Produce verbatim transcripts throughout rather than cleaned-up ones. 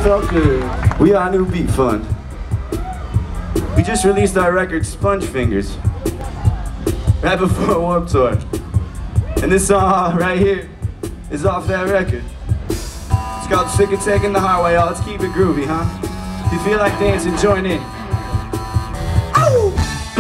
felt good. We are New Beat Fund. We just released our record, Sponge Fingers, right before Warped Tour. And this song right here is off that record. It's called Sikka Takin the Hard Way, y'all. Let's keep it groovy, huh? If you feel like dancing, join in. Ow!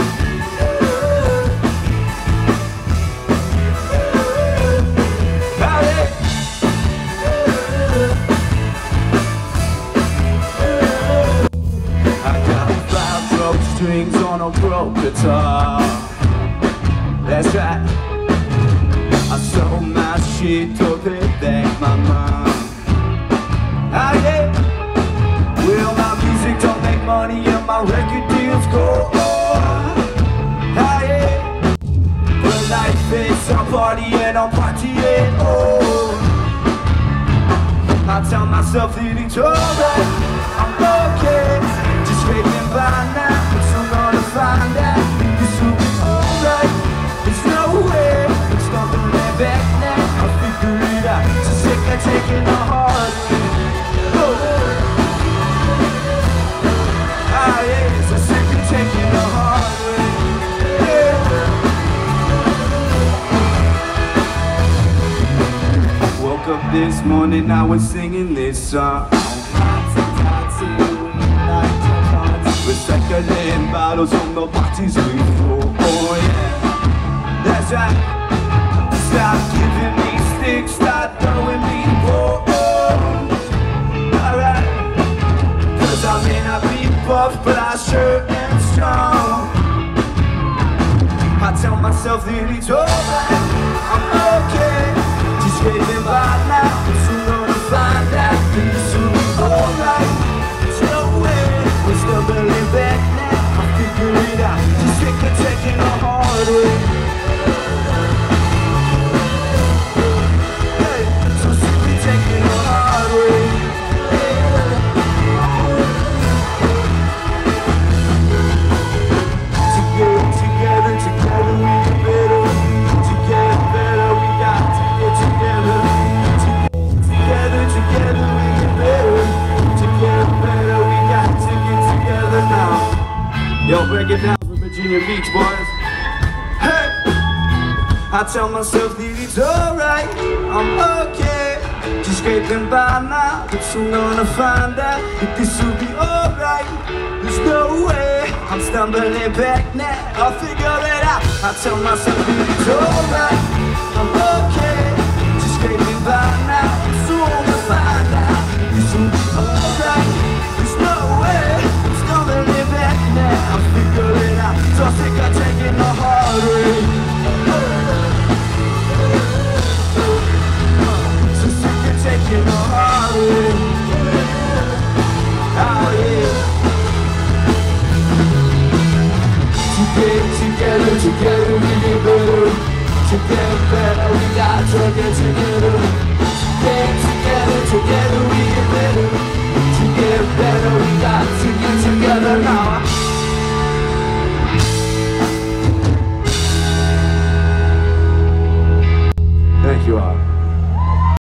Strings on a broke guitar. That's right. I sold my shit to pay back my mom. Ah yeah. Well, my music don't make money and my record deals go on. Ah yeah. But life is a party and I'm partying. Oh, I tell myself that it's alright. I'm okay. Just scraping by now. Find out this will be alright. There's no way I'm stumbling back now. I'll figure it out. So sick of taking the hard way. Oh, ah yeah, so sick of taking the hard way. Yeah. Woke up this morning, I was singing this song. Recycling bottles from the parties we throw. Oh yeah, that's right. Stop giving me sticks, start throwing me balls. Alright, cause I may not be buff, but I sure am strong. I tell myself that it's alright, I'm okay. Just waving by now, soon gonna find out this will be alright. There's no way we're stumbling back now, I'll figure it out. Just sick of taking the hard way. Hey, so sick of taking the hard way. Together, together, together we get better. Together better, we got to get together. Together, together we get better. Together better, we got to get together now. Yo, break it down for Virginia Beach, boys. Hey! I tell myself that it's alright, I'm okay. Just scraping by now, but soon gonna find out that this will be alright. There's no way I'm stumbling back now, I'll figure it out. I tell myself that it's alright, I'm okay. Just scraping by now, but soon gonna find out this will be alright. There's no way I'm stumbling back now, I'll figure it out. So sick of taking the hard way. So sick of taking the hard way. Oh yeah. Together, together, together we get better. Together better, we got to get together. Together, together, together we get better.